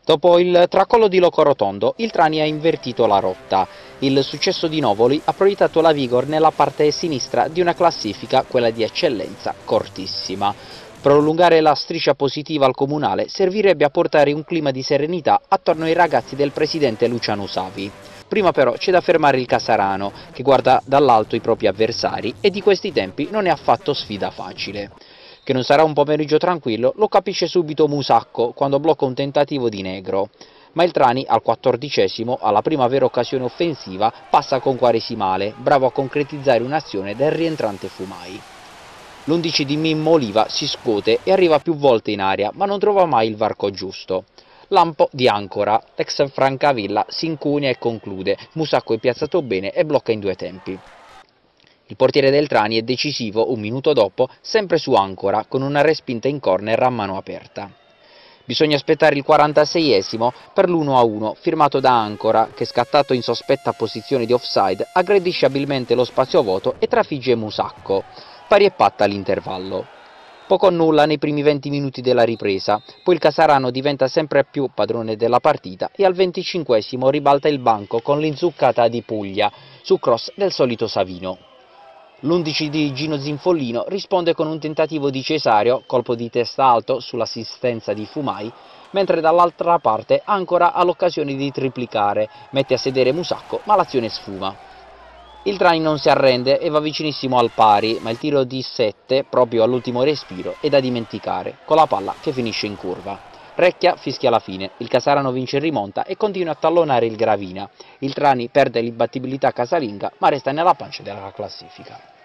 Dopo il tracollo di Locorotondo, il Trani ha invertito la rotta. Il successo di Novoli ha proiettato la Vigor nella parte sinistra di una classifica, quella di eccellenza, cortissima. Prolungare la striscia positiva al comunale servirebbe a portare un clima di serenità attorno ai ragazzi del presidente Luciano Savi. Prima però c'è da fermare il Casarano, che guarda dall'alto i propri avversari e di questi tempi non è affatto sfida facile. Che non sarà un pomeriggio tranquillo lo capisce subito Musacco quando blocca un tentativo di Negro. Ma il Trani al 14°, alla prima vera occasione offensiva, passa con Quaresimale, bravo a concretizzare un'azione del rientrante Fumai. L'11 di Mimmo Oliva si scuote e arriva più volte in aria, ma non trova mai il varco giusto. Lampo di Ancora, l'ex Francavilla, si incunia e conclude, Musacco è piazzato bene e blocca in due tempi. Il portiere del Trani è decisivo, un minuto dopo, sempre su Ancora, con una respinta in corner a mano aperta. Bisogna aspettare il 46°, per l'1-1, firmato da Ancora, che scattato in sospetta posizione di offside, aggredisce abilmente lo spazio vuoto e trafigge Musacco. Pari e patta all'intervallo. Poco o nulla nei primi 20 minuti della ripresa, poi il Casarano diventa sempre più padrone della partita e al 25° ribalta il banco con l'inzuccata di Puglia, su cross del solito Savino. L'11 di Gino Zinfollino risponde con un tentativo di Cesario, colpo di testa alto sull'assistenza di Fumai, mentre dall'altra parte Ancora ha l'occasione di triplicare, mette a sedere Musacco, ma l'azione sfuma. Il Trani non si arrende e va vicinissimo al pari, ma il tiro di 7, proprio all'ultimo respiro, è da dimenticare, con la palla che finisce in curva. Recchia fischia la fine, il Casarano vince in rimonta e continua a tallonare il Gravina. Il Trani perde l'imbattibilità casalinga, ma resta nella pancia della classifica.